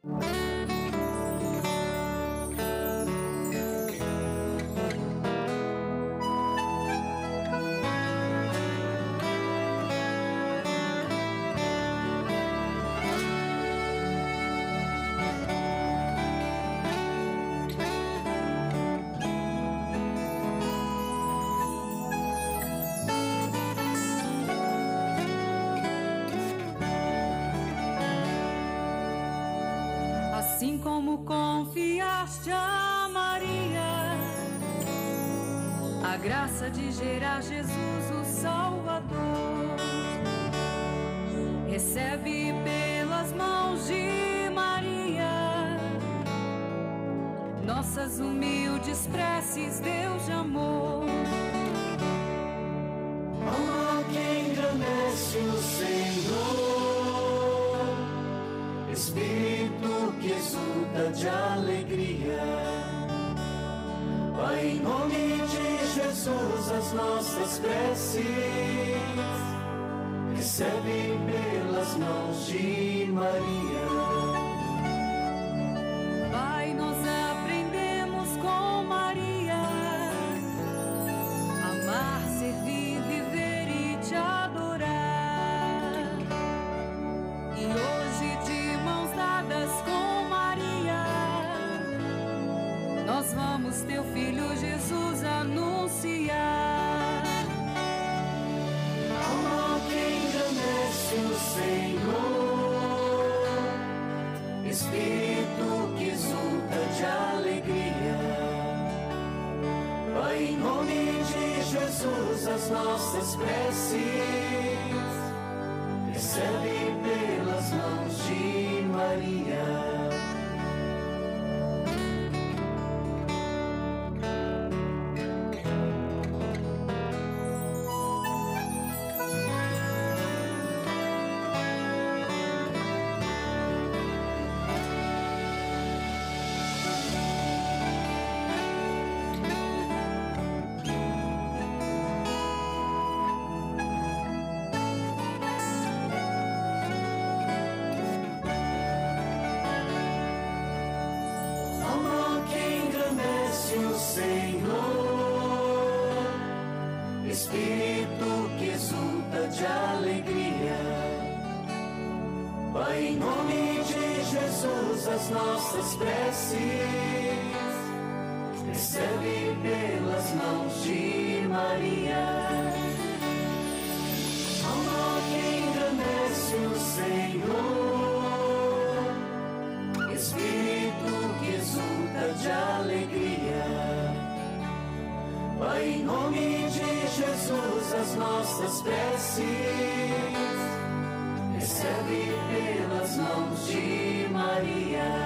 Assim como confiaste a Maria a graça de gerar Jesus o Salvador, recebe pelas mãos de Maria nossas humildes preces, Deus de amor. Alma que engrandece o Senhor, Espírito que exulta de alegria, Pai, em nome de Jesus as nossas preces, recebe pelas mãos de Maria. Pai, nós aprendemos com Maria, amar, servir, viver e te adorar. E hoje, de mãos dadas com Maria, nós vamos teu Filho Jesus anunciar. Alma que engrandece o Senhor, Espírito que exulta de alegria, Pai, em nome de Jesus as nossas preces, recebe pelas mãos de Maria. O Senhor, Espírito que exulta de alegria, Pai, em nome de Jesus as nossas preces, recebe pelas mãos de Maria. Alma que engrandece o Senhor, Espírito que exulta de alegria, Pai, em nome de Jesus as nossas preces, recebe pelas mãos de Maria.